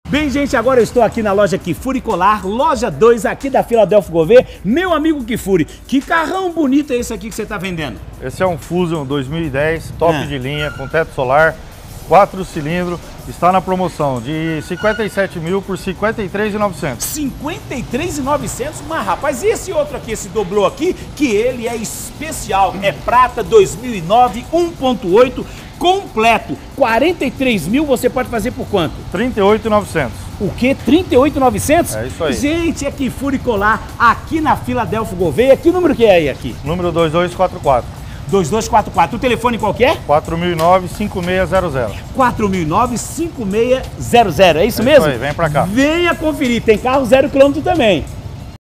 Bem, gente, agora eu estou aqui na loja Kifuri Colar, loja 2 aqui da Filadélfia Gouveia. Meu amigo Kifuri, que carrão bonito é esse aqui que você está vendendo? Esse é um Fusion 2010, top de linha, com teto solar, 4 cilindros, está na promoção de 57 mil por 53.900. 53.900? Mas rapaz, e esse outro aqui, esse doblô aqui, que ele é especial, é prata 2009, 1.8, completo, 43 mil, você pode fazer por quanto? 38.900. O quê? 38.900? É isso aí. Gente, é Kifuri Colar, aqui na Filadélfia Gouveia. Que número que é aí aqui? Número 2244. 2244. O telefone qual que é? 4009-5600. 4009-5600. É isso mesmo? Isso aí, vem pra cá. Venha conferir. Tem carro 0 km também.